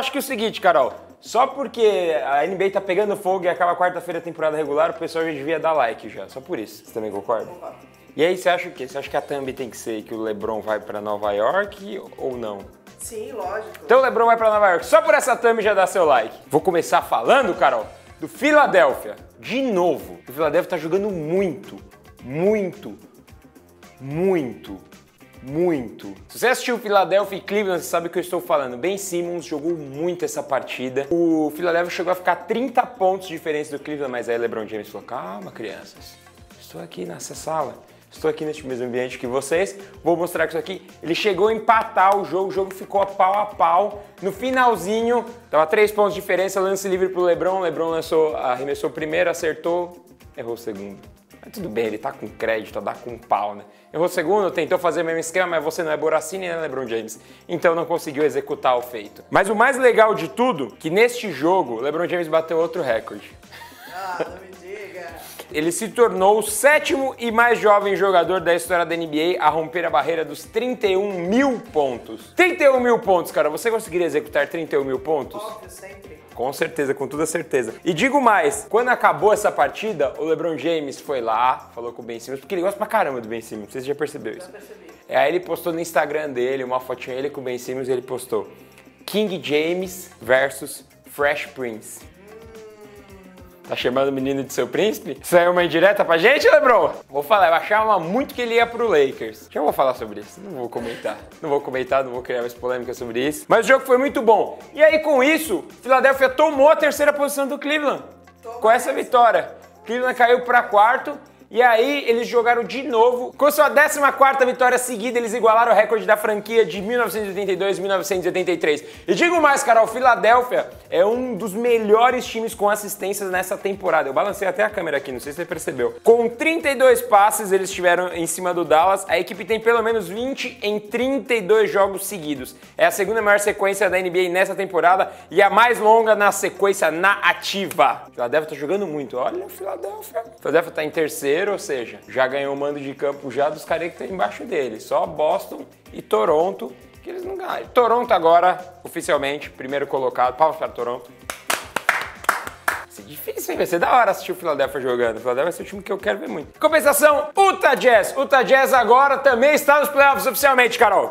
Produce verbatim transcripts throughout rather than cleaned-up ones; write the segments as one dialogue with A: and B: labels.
A: acho que é o seguinte, Carol. Só porque a N B A tá pegando fogo e acaba quarta-feira a temporada regular, o pessoal já devia dar like já. Só por isso. Você também concorda?
B: Concordo.
A: E aí, você acha o quê? Você acha que a thumb tem que ser que o LeBron vai pra Nova York ou não?
B: Sim, lógico.
A: Então o LeBron vai pra Nova York. Só por essa thumb já dá seu like. Vou começar falando, Carol, do Philadelphia. De novo. O Philadelphia tá jogando muito, muito, muito, muito. Se você assistiu Philadelphia e Cleveland, você sabe o que eu estou falando. Ben Simmons jogou muito essa partida. O Philadelphia chegou a ficar trinta pontos de diferença do Cleveland, mas aí LeBron James falou, calma, crianças. Estou aqui nessa sala. Estou aqui neste mesmo ambiente que vocês, vou mostrar isso aqui. Ele chegou a empatar o jogo, o jogo ficou a pau a pau. No finalzinho, tava três pontos de diferença, lance livre pro LeBron. O LeBron lançou, arremessou o primeiro, acertou, errou o segundo. Mas tudo bem, ele tá com crédito, dá com pau, né? Errou o segundo, tentou fazer o mesmo esquema, mas você não é Borracini, né, LeBron James? Então não conseguiu executar o feito. Mas o mais legal de tudo, que neste jogo, o LeBron James bateu outro recorde.
B: Ah, não me diga.
A: Ele se tornou o sétimo e mais jovem jogador da história da N B A a romper a barreira dos trinta e um mil pontos. trinta e um mil pontos, cara. Você conseguiria executar trinta e um mil pontos?
B: Óbvio, sempre.
A: Com certeza, com toda certeza. E digo mais, quando acabou essa partida, o LeBron James foi lá, falou com o Ben Simmons, porque ele gosta pra caramba do Ben Simmons, você já percebeu isso?
B: Já percebi.
A: É, aí ele postou no Instagram dele uma fotinha ele com o Ben Simmons e ele postou King James versus Fresh Prince. Tá chamando o menino de seu príncipe? Isso aí é uma indireta pra gente, LeBron? Vou falar, eu achava muito que ele ia pro Lakers. Já vou falar sobre isso, não vou comentar. Não vou comentar, não vou criar mais polêmica sobre isso. Mas o jogo foi muito bom. E aí, com isso, Philadelphia tomou a terceira posição do Cleveland.
B: Toma
A: Com essa
B: essa.
A: vitória. Cleveland caiu pra quarto. E aí, eles jogaram de novo. Com sua décima quarta vitória seguida, eles igualaram o recorde da franquia de mil novecentos e oitenta e dois e mil novecentos e oitenta e três. E digo mais, Carol, Philadelphia é um dos melhores times com assistências nessa temporada. Eu balancei até a câmera aqui, não sei se você percebeu. Com trinta e dois passes, eles estiveram em cima do Dallas. A equipe tem pelo menos vinte em trinta e dois jogos seguidos. É a segunda maior sequência da N B A nessa temporada e a mais longa na sequência na ativa. Philadelphia tá jogando muito. Olha o Philadelphia. Philadelphia tá em terceiro. Ou seja, já ganhou o mando de campo já dos caras que estão embaixo dele. Só Boston e Toronto que eles não ganham. Toronto agora, oficialmente, primeiro colocado. Palmas para Toronto. Vai ser difícil, hein? Vai ser da hora assistir o Philadelphia jogando. O Philadelphia vai ser o time que eu quero ver muito. Compensação, Utah Jazz. Utah Jazz agora também está nos playoffs oficialmente, Carol.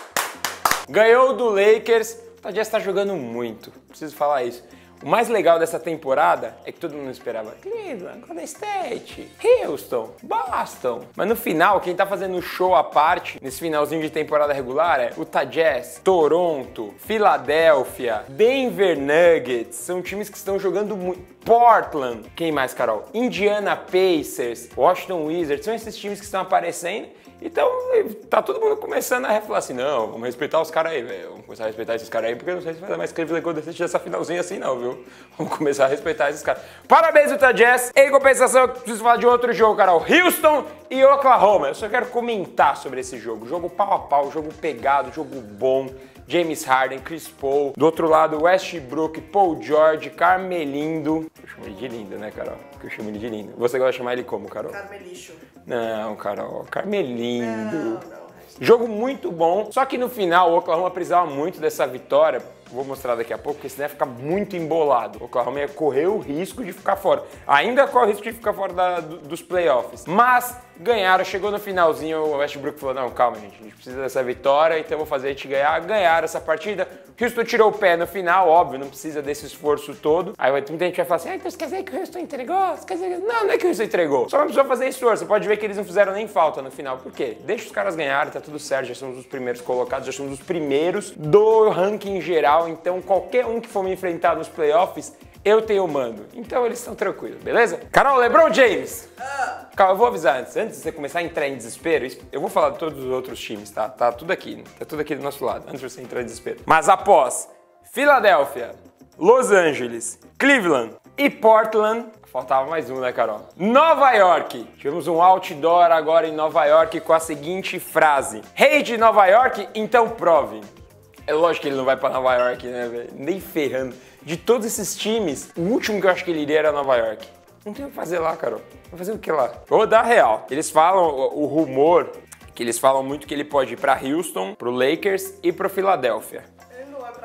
A: Ganhou do Lakers. O Utah Jazz está jogando muito. Preciso falar isso. O mais legal dessa temporada é que todo mundo esperava Cleveland, Golden State, Houston, Boston. Mas no final, quem tá fazendo o show à parte, nesse finalzinho de temporada regular, é Utah Jazz, Toronto, Philadelphia, Denver Nuggets. São times que estão jogando muito. Portland. Quem mais, Carol? Indiana Pacers, Washington Wizards. São esses times que estão aparecendo. Então, tá todo mundo começando a falar assim, não, vamos respeitar os caras aí, velho. Vamos começar a respeitar esses caras aí, porque eu não sei se vai dar mais Cleveland Golden State nessa finalzinha assim não, viu? Vamos começar a respeitar esses caras. Parabéns, Utah Jazz. Em compensação, eu preciso falar de outro jogo, Carol. Houston e Oklahoma. Eu só quero comentar sobre esse jogo. Jogo pau a pau, jogo pegado, jogo bom. James Harden, Chris Paul. Do outro lado, Westbrook, Paul George, Carmelindo. Eu chamo ele de lindo, né, Carol? Eu chamo ele de lindo. Você gosta de chamar ele como, Carol?
B: Carmelixo.
A: Não, Carol. Carmelindo.
B: Não, não.
A: Jogo muito bom. Só que no final, o Oklahoma precisava muito dessa vitória. Vou mostrar daqui a pouco, porque senão ia ficar muito embolado. O Oklahoma ia correr o risco de ficar fora. Ainda corre o risco de ficar fora da, dos playoffs. Mas ganharam, chegou no finalzinho, o Westbrook falou, não, calma, gente, a gente precisa dessa vitória, então eu vou fazer a gente ganhar. Ganharam essa partida. Houston tirou o pé no final, óbvio, não precisa desse esforço todo. Aí muita gente vai falar assim, ah, então você quer dizer que o Houston entregou? Você quer dizer que... Não, não é que o Houston entregou. Só não precisou fazer esforço. Você pode ver que eles não fizeram nem falta no final. Por quê? Deixa os caras ganharem, tá tudo certo, já somos os primeiros colocados, já somos os primeiros do ranking geral. Então qualquer um que for me enfrentar nos playoffs, eu tenho o mando. Então eles estão tranquilos, beleza? Carol, LeBron James.
B: Ah.
A: Calma, eu vou avisar antes. Antes de você começar a entrar em desespero, eu vou falar de todos os outros times, tá? Tá tudo aqui, tá tudo aqui do nosso lado, antes de você entrar em desespero. Mas após Philadelphia, Los Angeles, Cleveland e Portland, faltava mais um, né, Carol? Nova York. Tivemos um outdoor agora em Nova York com a seguinte frase. Rei de Nova York, então prove. É lógico que ele não vai pra Nova York, né, velho? Nem ferrando. De todos esses times, o último que eu acho que ele iria era Nova York. Não tem o que fazer lá, Carol. Vai fazer o que lá? Vou dar real. Eles falam, o, o rumor, que eles falam muito que ele pode ir pra Houston, pro Lakers e pro Philadelphia.
B: Ele não vai pra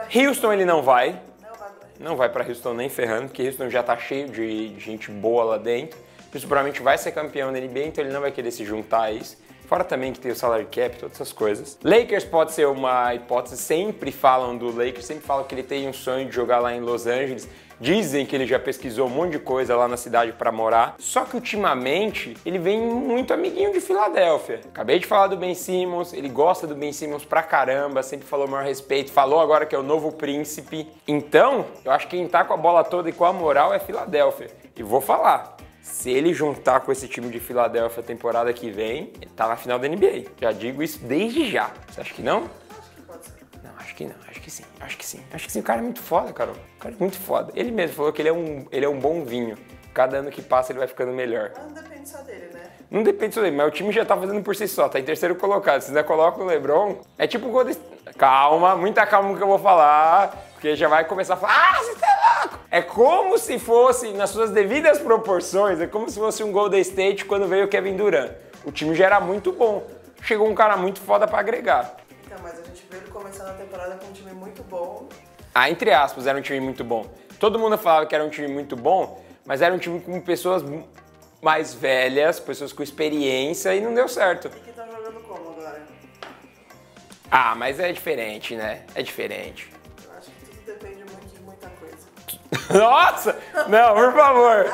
A: Houston ele não vai.
B: Não vai pra
A: Não vai pra Houston nem ferrando, porque Houston já tá cheio de gente boa lá dentro. Houston provavelmente vai ser campeão da N B A, então ele não vai querer se juntar a isso. Fora também que tem o salary cap, todas essas coisas. Lakers pode ser uma hipótese, sempre falam do Lakers, sempre falam que ele tem um sonho de jogar lá em Los Angeles. Dizem que ele já pesquisou um monte de coisa lá na cidade pra morar. Só que ultimamente ele vem muito amiguinho de Filadélfia. Acabei de falar do Ben Simmons, ele gosta do Ben Simmons pra caramba, sempre falou o maior respeito, falou agora que é o novo príncipe. Então, eu acho que quem tá com a bola toda e com a moral é Filadélfia. E vou falar, se ele juntar com esse time de Filadélfia a temporada que vem, ele tá na final da N B A. Já digo isso desde já. Você acha que não? Não, acho que não, acho que sim, acho que sim. Acho que sim, o cara é muito foda, Carol. O cara é muito foda. Ele mesmo falou que ele é um, ele é um bom vinho. Cada ano que passa ele vai ficando melhor.
B: Não depende só dele, né?
A: Não depende só dele, mas o time já tá fazendo por si só, tá em terceiro colocado. Se ainda coloca o LeBron, é tipo o Golden State. Calma, muita calma no que eu vou falar, porque já vai começar a falar, ah, você tá louco! É como se fosse, nas suas devidas proporções, é como se fosse um Golden State quando veio o Kevin Durant. O time já era muito bom. Chegou um cara muito foda pra agregar.
B: Então, mas a gente viu ele começando a temporada com um time muito bom.
A: Ah, entre aspas, era um time muito bom. Todo mundo falava que era um time muito bom, mas era um time com pessoas mais velhas, pessoas com experiência e não deu certo.
B: E que tá jogando como agora?
A: Ah, mas é diferente, né? É diferente.
B: Eu acho que tudo depende muito de muita coisa.
A: Nossa! Não, por favor.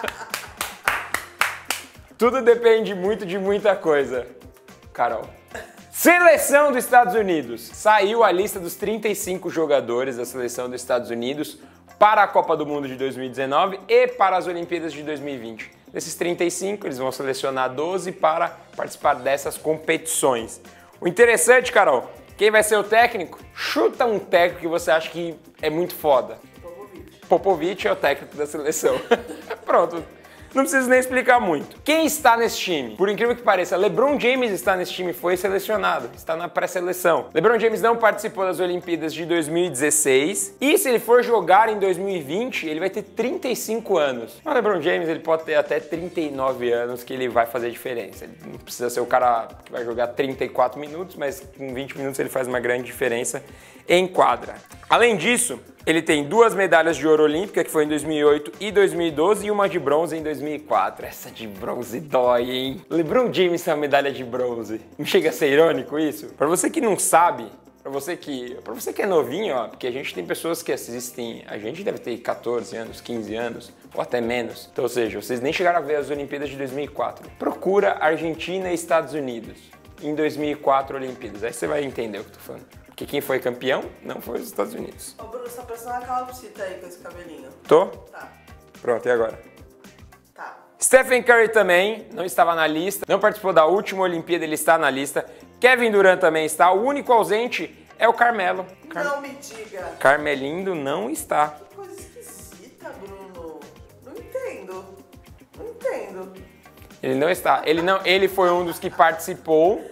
A: Tudo depende muito de muita coisa. Carol. Seleção dos Estados Unidos. Saiu a lista dos trinta e cinco jogadores da seleção dos Estados Unidos para a Copa do Mundo de dois mil e dezenove e para as Olimpíadas de dois mil e vinte. Desses trinta e cinco, eles vão selecionar doze para participar dessas competições. O interessante, Carol, quem vai ser o técnico? Chuta um técnico que você acha que é muito foda.
B: Popovich.
A: Popovich é o técnico da seleção. Pronto. Não preciso nem explicar muito. Quem está nesse time? Por incrível que pareça, LeBron James está nesse time, foi selecionado, está na pré-seleção. LeBron James não participou das Olimpíadas de dois mil e dezesseis e se ele for jogar em dois mil e vinte, ele vai ter trinta e cinco anos. O LeBron James ele pode ter até trinta e nove anos que ele vai fazer diferença. Ele não precisa ser o cara que vai jogar trinta e quatro minutos, mas com vinte minutos ele faz uma grande diferença em quadra. Além disso, ele tem duas medalhas de ouro olímpica, que foi em dois mil e oito e dois mil e doze, e uma de bronze em dois mil e quatro. Essa de bronze dói, hein? LeBron James tem uma medalha de bronze. Não chega a ser irônico isso? Pra você que não sabe, pra você que, pra você que é novinho, ó, porque a gente tem pessoas que assistem, a gente deve ter quatorze anos, quinze anos, ou até menos. Então, ou seja, vocês nem chegaram a ver as Olimpíadas de dois mil e quatro. Procura Argentina e Estados Unidos em dois mil e quatro Olimpíadas. Aí você vai entender o que eu tô falando. Porque quem foi campeão não foi os Estados Unidos.
B: Ô Bruno, essa pessoa é uma calopsita aí com esse cabelinho.
A: Tô?
B: Tá.
A: Pronto, e agora?
B: Tá.
A: Stephen Curry também não estava na lista, não participou da última Olimpíada, ele está na lista. Kevin Durant também está, o único ausente é o Carmelo. Car...
B: Não me diga.
A: Carmelindo não está.
B: Que coisa esquisita, Bruno. Não entendo. Não entendo.
A: Ele não está. Ele, não, ele foi um dos que participou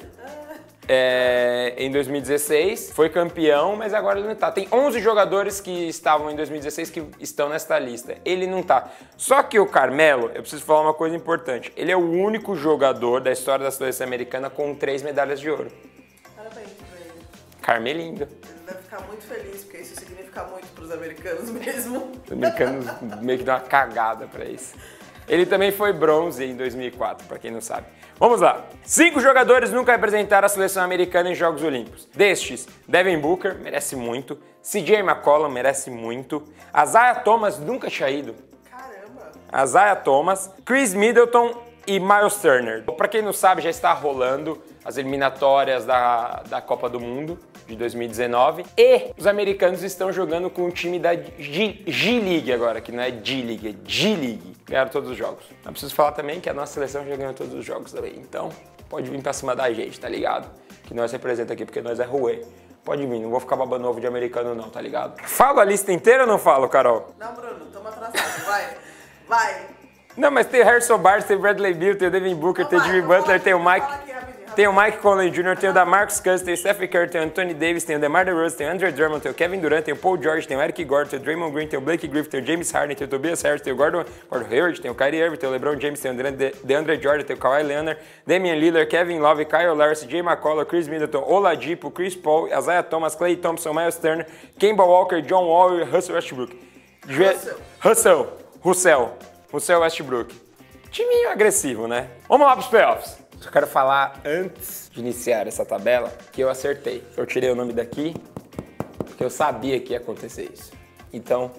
A: é, em dois mil e dezesseis, foi campeão, mas agora ele não está. Tem onze jogadores que estavam em dois mil e dezesseis que estão nesta lista. Ele não está. Só que o Carmelo, eu preciso falar uma coisa importante. Ele é o único jogador da história da seleção americana com três medalhas de ouro.
B: Parabéns pra ele.
A: Carmelindo.
B: Ele deve ficar muito feliz, porque isso significa muito pros americanos mesmo.
A: Os americanos meio que dão uma cagada pra isso. Ele também foi bronze em dois mil e quatro, pra quem não sabe. Vamos lá. Cinco jogadores nunca representaram a seleção americana em Jogos Olímpicos. Destes, Devin Booker, merece muito. C J McCollum, merece muito. Isaiah Thomas, nunca tinha ido.
B: Caramba.
A: Isaiah Thomas, Chris Middleton e Miles Turner. Pra quem não sabe, já está rolando as eliminatórias da, da Copa do Mundo de dois mil e dezenove. E os americanos estão jogando com o time da G-League agora, que não é G-League, é G-League. Ganharam todos os jogos. Não preciso falar também que a nossa seleção já ganhou todos os jogos também. Então, pode vir pra cima da gente, tá ligado? Que nós representa aqui, porque nós é ruê. Pode vir, não vou ficar babando ovo de americano não, tá ligado? Falo a lista inteira ou não falo, Carol?
B: Não, Bruno, tamo atrasado. Vai. Vai.
A: Não, mas tem o Harrison Barnes, tem o Bradley Beal, tem o Devin Booker,
B: Não,
A: tem o
B: vai,
A: Jimmy
B: eu vou
A: Butler,
B: falar
A: tem o
B: aqui,
A: Mike...
B: Fala aqui, rapidinho, rapidinho.
A: Tem o Mike Conley Júnior, tem o DeMarcus Cousins, tem o Stephen Curry, tem o Anthony Davis, tem o DeMar DeRozan, tem o Andre Drummond, tem o Kevin Durant, tem o Paul George, tem o Eric Gordon, tem o Draymond Green, tem o Blake Griffin, tem o James Harden, tem o Tobias Harris, tem o Gordon, Gordon Hayward, tem o Kyrie Irving, tem o LeBron James, tem o DeAndre, DeAndre Jordan, tem o Kawhi Leonard, Damian Lillard, Kevin Love, Kyle Lowry, C J McCollum, Chris Middleton, Oladipo, Chris Paul, Isaiah Thomas, Klay Thompson, Miles Turner, Kemba Walker, John Wall e Russell Westbrook.
B: Russell.
A: Russell. Russell. Russell Westbrook. Timinho agressivo, né? Vamos lá pros playoffs. Só quero falar antes de iniciar essa tabela que eu acertei. Eu tirei o nome daqui porque eu sabia que ia acontecer isso. Então,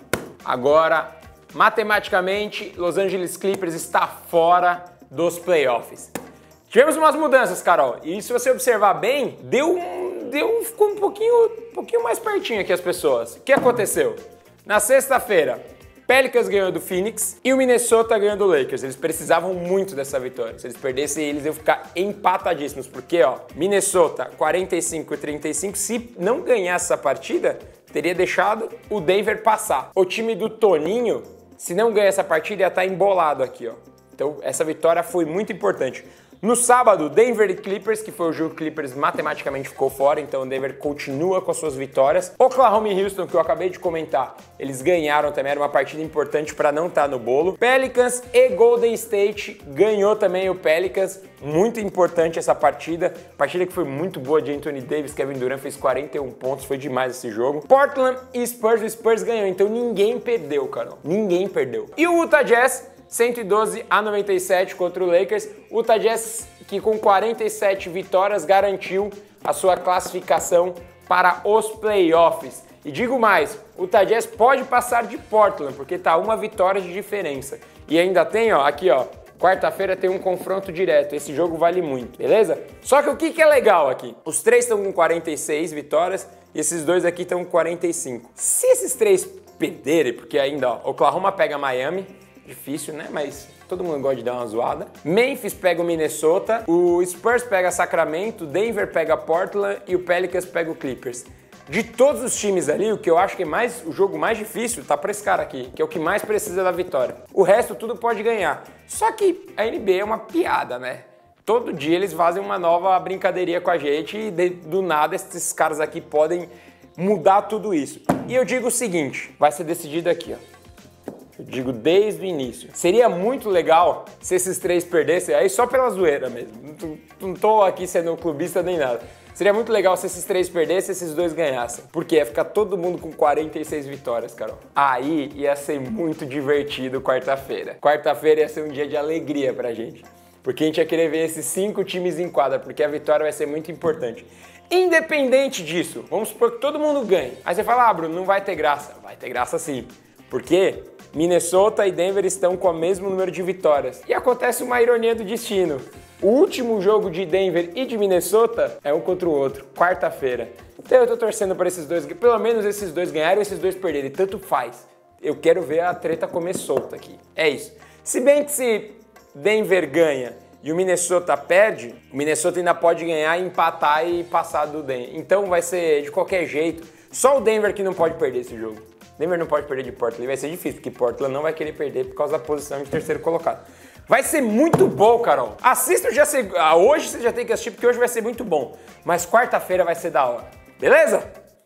A: agora, matematicamente, Los Angeles Clippers está fora dos playoffs. Tivemos umas mudanças, Carol, e se você observar bem, deu um, deu, ficou um pouquinho, um pouquinho mais pertinho aqui as pessoas. O que aconteceu? Na sexta-feira, Pelicans ganhou do Phoenix e o Minnesota ganhou do Lakers. Eles precisavam muito dessa vitória. Se eles perdessem, eles iam ficar empatadíssimos. Porque, ó, Minnesota quarenta e cinco a trinta e cinco, se não ganhasse essa partida, teria deixado o Denver passar. O time do Toninho, se não ganhar essa partida, ia estar embolado aqui, ó. Então, essa vitória foi muito importante. No sábado, Denver e Clippers, que foi o jogo que o Clippers matematicamente ficou fora, então o Denver continua com as suas vitórias. Oklahoma e Houston, que eu acabei de comentar, eles ganharam também, era uma partida importante para não estar no bolo. Pelicans e Golden State, ganhou também o Pelicans, muito importante essa partida. Partida que foi muito boa de Anthony Davis, Kevin Durant fez quarenta e um pontos, foi demais esse jogo. Portland e Spurs, o Spurs ganhou, então ninguém perdeu, cara, ninguém perdeu. E o Utah Jazz, cento e doze a noventa e sete contra o Lakers. O Utah Jazz, que com quarenta e sete vitórias, garantiu a sua classificação para os playoffs. E digo mais, o Utah Jazz pode passar de Portland, porque tá uma vitória de diferença. E ainda tem, ó, aqui, ó, quarta-feira tem um confronto direto. Esse jogo vale muito, beleza? Só que o que, que é legal aqui? Os três estão com quarenta e seis vitórias e esses dois aqui estão com quarenta e cinco. Se esses três perderem, porque ainda, ó, Oklahoma pega Miami, difícil, né? Mas todo mundo gosta de dar uma zoada. Memphis pega o Minnesota, o Spurs pega Sacramento, Denver pega Portland e o Pelicans pega o Clippers. De todos os times ali, o que eu acho que é mais, o jogo mais difícil tá pra esse cara aqui, que é o que mais precisa da vitória. O resto tudo pode ganhar. Só que a N B A é uma piada, né? Todo dia eles fazem uma nova brincadeirinha com a gente e de, do nada esses caras aqui podem mudar tudo isso. E eu digo o seguinte, vai ser decidido aqui, ó. Eu digo desde o início. Seria muito legal se esses três perdessem, aí só pela zoeira mesmo. Não, não tô aqui sendo clubista nem nada. Seria muito legal se esses três perdessem e esses dois ganhassem. Porque ia ficar todo mundo com quarenta e seis vitórias, Carol. Aí ia ser muito divertido quarta-feira. Quarta-feira ia ser um dia de alegria pra gente. Porque a gente ia querer ver esses cinco times em quadra, porque a vitória vai ser muito importante. Independente disso, vamos supor que todo mundo ganhe. Aí você fala, ah, Bruno, não vai ter graça. Vai ter graça sim. Porque Minnesota e Denver estão com o mesmo número de vitórias. E acontece uma ironia do destino. O último jogo de Denver e de Minnesota é um contra o outro, quarta-feira. Então eu tô torcendo para esses dois, pelo menos esses dois ganharem e esses dois perderem, tanto faz. Eu quero ver a treta comer solta aqui. É isso. Se bem que se Denver ganha e o Minnesota perde, o Minnesota ainda pode ganhar, empatar e passar do Denver. Então vai ser de qualquer jeito. Só o Denver que não pode perder esse jogo. Denver não pode perder de Portland, vai ser difícil, porque Portland não vai querer perder por causa da posição de terceiro colocado. Vai ser muito bom, Carol. Assista já se... ah, hoje você já tem que assistir, porque hoje vai ser muito bom. Mas quarta-feira vai ser da hora. Beleza?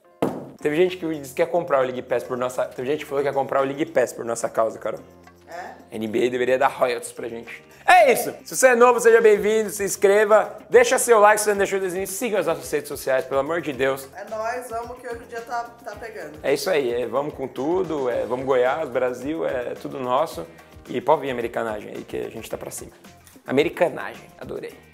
A: Teve gente que disse que quer comprar o League Pass por nossa... Teve gente que falou que quer comprar o League Pass por nossa causa, Carol. É? N B A deveria dar royalties pra gente. É isso. Se você é novo, seja bem-vindo, se inscreva, deixa seu like se você não deixou o desenho, siga as nossas redes sociais, pelo amor de Deus.
B: É nóis, vamos que hoje o dia tá, tá pegando.
A: É isso aí, é, vamos com tudo, é, vamos Goiás, Brasil, é tudo nosso. E pode vir americanagem aí que a gente tá pra cima. Americanagem, adorei.